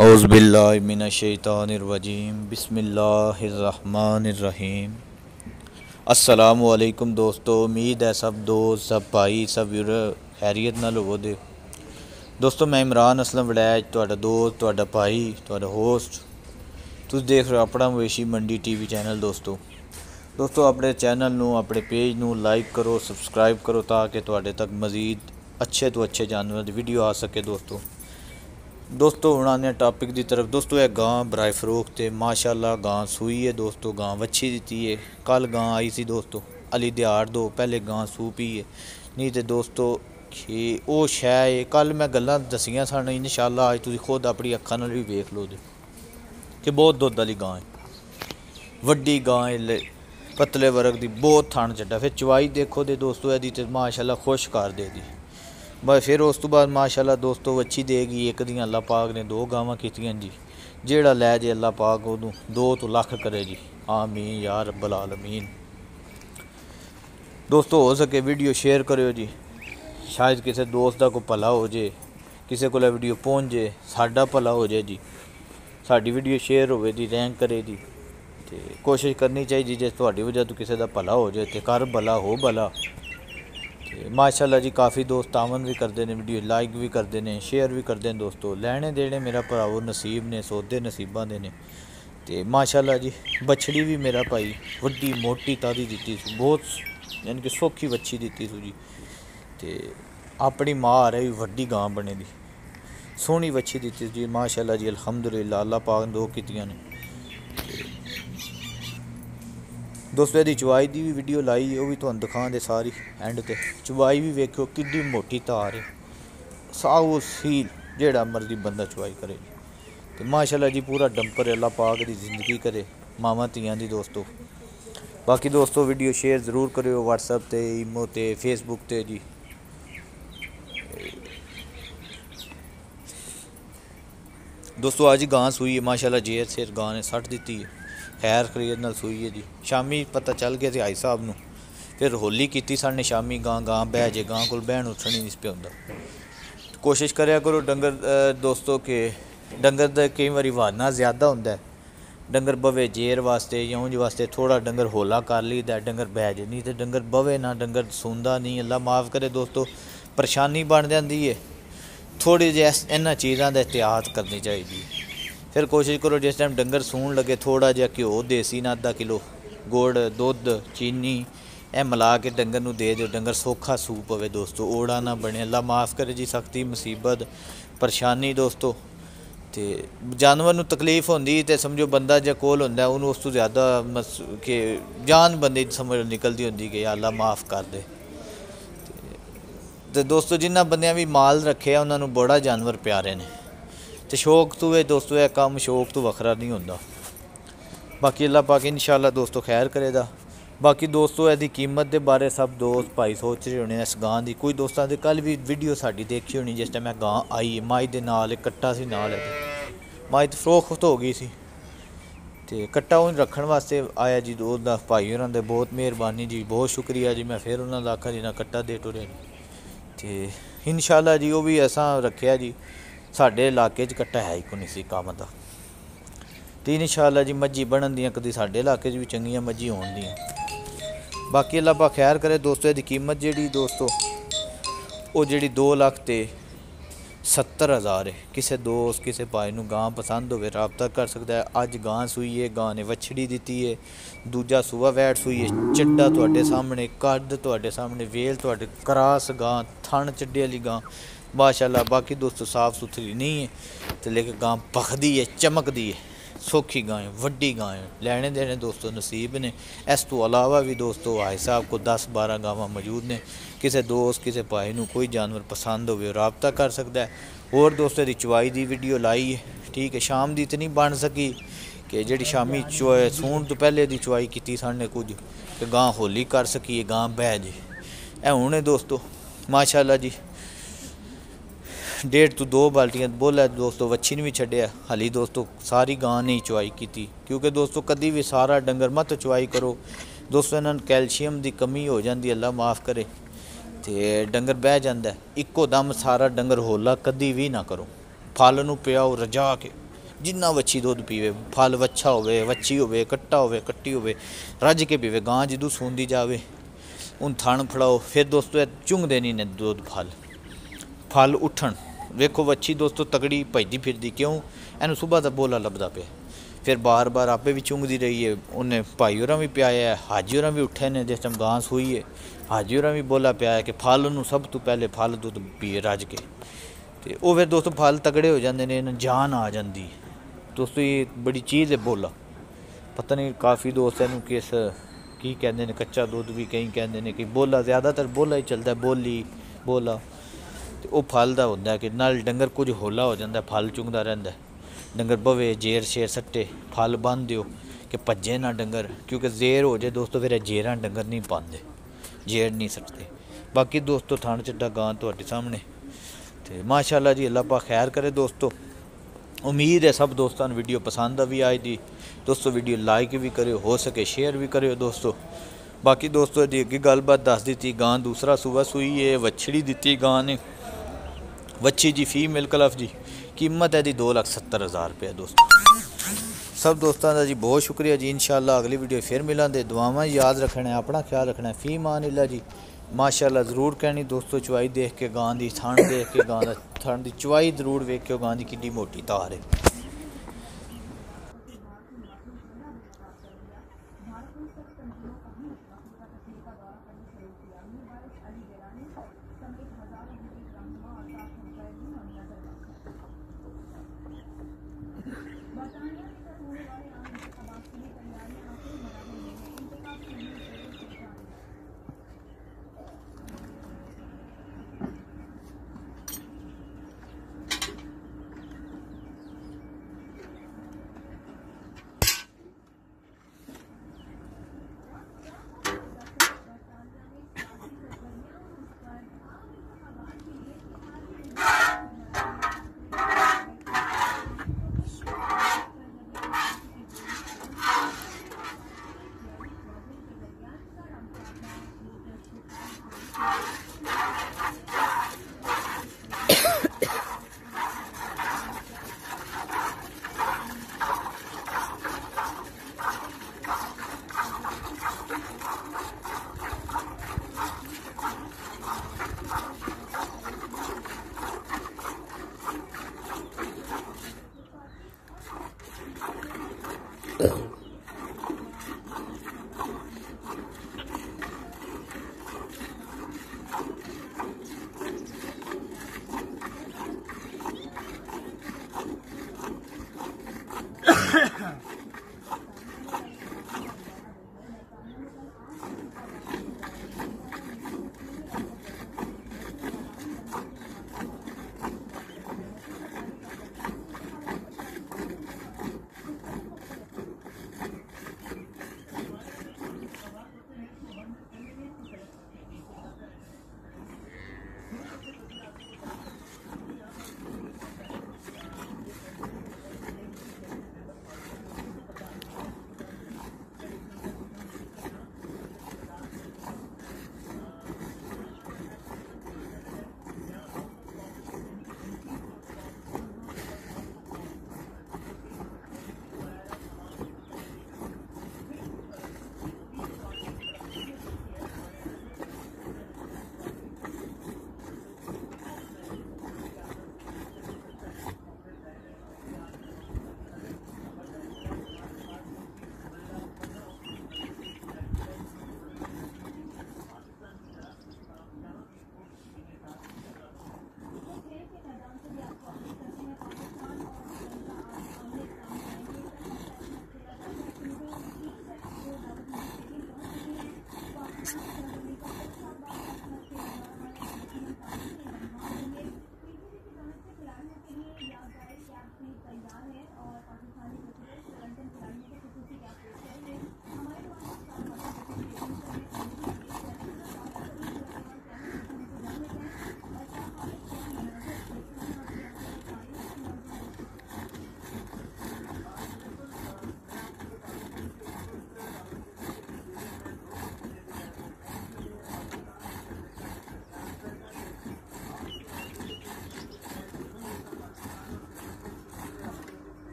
औज़ुबिल्लाहिमिनश्शैतानिर्रजीम बिस्मिल्लाहिर्रहमानिर्रहीम। अस्सलामुअलैकुम दोस्तों, उम्मीद है सब दोस्त, सब भाई, सब खैरियत नाल होवो दे। दोस्तों मैं इमरान असलम वड़ैच, तुहाडा दोस्त, तुहाडा भाई, तुहाडा होस्ट। तुसीं देख रहे हो अपना मवेशी मंडी टीवी चैनल। दोस्तों अपने चैनल नूं, अपने पेज नूं लाइक करो, सबसक्राइब करो ताकि तुहाडे तक मज़ीद अच्छे तो अच्छे जानवर दी वीडियो आ सके। दोस्तों हुण आने टॉपिक की तरफ। दोस्तों यह गां बराए फरोख्त है, माशाल्लाह गां सूई है। दोस्तों गां वच्छी दी है। कल गां आई सी दोस्तों, अली दिहाड़ दो पहले गां सू पी है। नहीं तो दोस्तों वो शै है, कल मैं गल्लां दसियां सन, इंशाअल्लाह अज तुसीं खुद अपनी अक्खां नाल भी वेख लो कि बहुत दुद्ध वाली गां है, वड्डी गां है, पतले वर्ग की, बहुत थन चड्डा। फिर चवाई देखो दे दोस्तों यदी तो माशाल्लाह खुश कर दे दी। बस फिर उस तो बाद माशाल्लाह दोस्तों वच्छी देगी। एक दियां अल्लाह पाक ने 2 गावां कीतियां जी। जेड़ा लै जे अल्लाह पाक उहनूं 2 तो लख करे जी, आमीन या रब्बल आलमीन। दोस्तों हो सके वीडियो शेयर करो जी, शायद किसी दोस्त का कोई भला हो जाए, किसी को वीडियो पहुँच जाए, साडा भला हो जाए जी। साडी वीडियो शेयर होवे जी, रैंक करे जी। तो कोशिश करनी चाहिए जे तुहाडी वजह तो किसी का भला हो जाए तो कर भला हो भला। माशाल्लाह जी काफ़ी दोस्त आमन भी करते हैं, वीडियो लाइक भी करते हैं, शेयर भी करते हैं। दोस्तों लैने देने मेरा भरावो नसीब ने, सौदे नसीबां दे ने। तो माशाल्लाह जी बछड़ी भी मेरा भाई वड्डी मोटी तादी दित्ती सी, बहुत यानी कि सौखी बच्छी दित्ती सी जी। तो अपनी मां रही वड्डी गां बने दी, सोहनी बच्छी दित्ती जी माशाल्लाह जी। अल्हम्दुलिल्लाह अल्लाह पाक ने 2 कीतियां ने। दोस्तों यदि चवाई की भी वीडियो लाई है, वह भी तुहानूं दिखा दे सारी एंड ते। चवाई भी वेखो कितनी मोटी धार है, साऊ सील जेड़ा मर्जी बंदा चवाई करे। तो माशाल्लाह जी पूरा डंपर अल्लाह पाक की जिंदगी करे मावां धियां दी। दोस्तों बाकी दोस्तों वीडियो शेयर ज़रूर करो व्हाट्सएप ते, ईमो ते, फेसबुक ते जी। दोस्तों अज गां सूई है माशाल्लाह, जेर शेर गां ने 60 दी है, खैर खरीद नाल सूई है जी। शामी पता चल गया भाई साहब नूं, फिर होली की साढ़े शामी गां बह जे, गां को बहन उठनी नहीं पे होंदा। कोशिश करया करो डंगर दोस्तों के डंगर दा कई बारी वाना ज़्यादा होंदा है, डंगर बवे जेर वास्ते या ऊंज वास्ते थोड़ा डंगर होला कर लीदा, डंगर बह जे। नहीं तो डंगर बवे ना, डंगर सूंदा नहीं, अल्लाह माफ़ करे दोस्तों, परेशानी बन जाती है। थोड़ी जी इन्हां चीज़ों का एहतियात करनी चाहिए। फिर कोशिश करो जिस टाइम डंगर सून लगे थोड़ा जिहा घ्यो देसी ना आधा किलो, गुड़, दुध, चीनी ए मिला के डंगर नूं दे दो, डंगर सौखा सूप पवे दोस्तों, ओड़ा ना बने। अल्लाह माफ़ करे जी सख्ती मुसीबत परेशानी दोस्तों। तो जानवर नूं तकलीफ होंदी तो समझो बंदा जे कोल होंदा उन्होंने उस तो ज़्यादा के जान बंदे समझ निकलती होंदी कि अल्लाह माफ़ कर दे। तो दोस्तों जिन्हां बंदियां भी माल रखे उन्होंने बड़ा जानवर प्यारे ने। तो शौक तो है दोस्तों, यह काम शौक तो वखरा नहीं होंदा। बाकी अल्लाह पाक इंशाअल्लाह दोस्तों खैर करेगा। बाकी दोस्तों यदि कीमत के बारे सब दोस्त भाई सोच रहे होने इस गां की। कोई दोस्तों ने कल भी वीडियो साड़ी देखी होनी, जिस टाइम गां आई है माई के नाल कट्टा सी नाल है, माई तो फरोख्त हो गई सी। तो कट्टा उन रखने वास्ते आया जी दोस्त भाई होरां दे, बहुत मेहरबानी जी, बहुत शुक्रिया जी। मैं फिर उन्होंने आखा जी ना कट्टा दे टुरे। तो इंशाअल्लाह जी वो भी ऐसा रखा जी, साढ़े इलाके कट्टा है ही कोई सी काम का। तो इंशाअल्लाह जी मज्जी बनन दियां, कभी साढ़े इलाके भी चंगियां मज्जी होण दियां। बाकी अल्लाह पाक खैर करे दोस्तों। यदि कीमत जी दोस्तों वो जी 2,70,000 है। किसी दोस्त किसी भाई नूं गां पसंद होवे रबता कर सकता है। अज गां सूई है, गां ने वछड़ी दी है, दूजा सूआ वैट सूई है, चड्डा तुहाडे सामने, कद तुहाडे सामने, वेल तुहाडे, क्रॉस गां, थन चड्डे वाली गां माशाल्लाह। बाकी दोस्तों साफ़ सुथरी नहीं है तो लेकिन गां भखदी है, चमकदी है, सौखी गां है, वड्डी गां है। लैने देने दोस्तों नसीब ने। इस तो अलावा भी दोस्तों भाई साहब को 10-12 गावां मौजूद ने। किसी दोस्त किसी भाई नूं कोई जानवर पसंद हो रबता कर सकता है। और दोस्तों की चवाई की वीडियो लाई है, ठीक है। शाम की तो नहीं बन सकी कि जी शामी सूण तो पहले की चवाई की साढ़े कुछ कि गां होली कर सकी, गां बह जे। ए हुण दोस्तों माशाल्लाह जी 1.5 तो 2 बाल्टियां बोला दोस्तों वच्छी ने भी छड्डिया। हाली दोस्तों सारी गां नहीं चवाई की, क्योंकि दोस्तों कभी भी सारा डंगर मत चवाई करो दोस्तों, इन्हां नूं कैल्शियम की कमी हो जाती, अल्लाह माफ़ करे। तो डंगर बह जाता है, इक्को दम सारा डंगर होला कभी भी ना करो। फल नूं पियाओ रजा के, जिन्ना वच्छी दुध पीवे, फल वच्छा होवे, वच्छी होवे, कट्टा होवे, कट्टी होवे, रज के पीवे। गां जदों सूंदी जावे उन थण फड़ाओ। फिर दोस्तों चुंगदे नहीं ने दुध फल उठन। वेखो वच्छी दोस्तों तगड़ी भजदी फिरदी, क्यों इनू सुबह का बोला लभदा पे। फिर बार बार आपे भी चुंगदी रही है। उन्हें भाई होरां भी पियाया, हाजी होरां भी उठे ने जिस टाइम गां सूई है, हाजी होरां भी बोला पियाया कि फल नूं सब तो पहले फल दुध पीए रज के। तो वह फिर दोस्तों फल तगड़े हो जाते हैं, जान आ जाती है दोस्तों। ये बड़ी चीज़ है बोला। पता नहीं काफ़ी दोस्त इनू किस की कहते हैं, कच्चा दुध भी कई कहते हैं कि बोला, ज़्यादातर बोला ही चलता है, बोली बोला। तो वह फल का होंदा कि नाल डंगर कुछ होला हो जाता, फल चुंगदा रहिंदा है। डंगर बवे जेर शेर सट्टे, फल बन दिओ कि भज्जे ना डंगर, क्योंकि जेर हो जाए दोस्तों फिर जेरां डंगर नहीं पाते, जेर नहीं सटते। बाकी दोस्तों थण चिट्टा गां तुहाडे सामने। तो माशाअल्लाह जी, अल्लाह पाक खैर करे दोस्तों। उम्मीद है सब दोस्तों ने वीडियो पसंद भी आई दी दोस्तों। वीडियो लाइक भी करो, हो सके शेयर भी करो दोस्तों। बाकी दोस्तों जी अगे गलबात दस दी, गां दूसरा सूबा सूई है, वछड़ी दी गां ने। वच्छी जी फीमेल कलफ जी, कीमत है जी 2,70,000 रुपये दोस्तों। सब दोस्तों का जी बहुत शुक्रिया जी। इंशाअल्लाह अगली वीडियो फिर मिलांगे। दुआवां याद रखना है, अपना ख्याल रखना है। फी मान अल्लाह जी। माशाअल्लाह ज़रूर कहनी दोस्तों, चवाई देख के गां दी, थण देख के गां दा, थण दी चवाई ज़रूर वेखियो गां दी किड्डी मोटी धार है।